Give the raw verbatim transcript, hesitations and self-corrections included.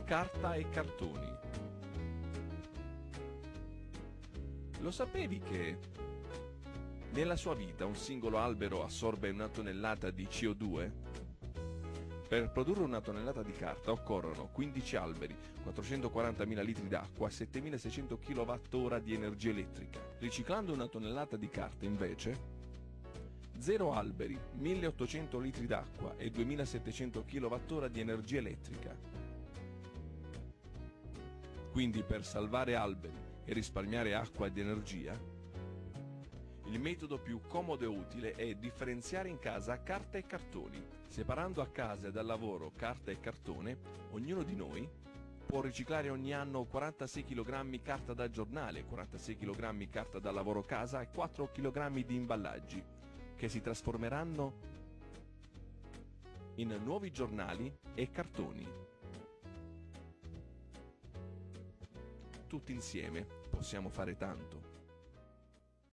carta e cartoni. Lo sapevi che nella sua vita un singolo albero assorbe una tonnellata di C O due? Per produrre una tonnellata di carta occorrono quindici alberi, quattrocentoquarantamila litri d'acqua e settemilaseicento chilowattora di energia elettrica. Riciclando una tonnellata di carta, invece, zero alberi, milleottocento litri d'acqua e duemilasettecento chilowattora di energia elettrica. Quindi, per salvare alberi e risparmiare acqua ed energia, il metodo più comodo e utile è differenziare in casa carta e cartoni. Separando a casa e dal lavoro carta e cartone, ognuno di noi può riciclare ogni anno quarantasei chilogrammi carta da giornale, quarantasei chilogrammi carta da lavoro casa e quattro chilogrammi di imballaggi, che si trasformeranno in nuovi giornali e cartoni. Tutti insieme possiamo fare tanto.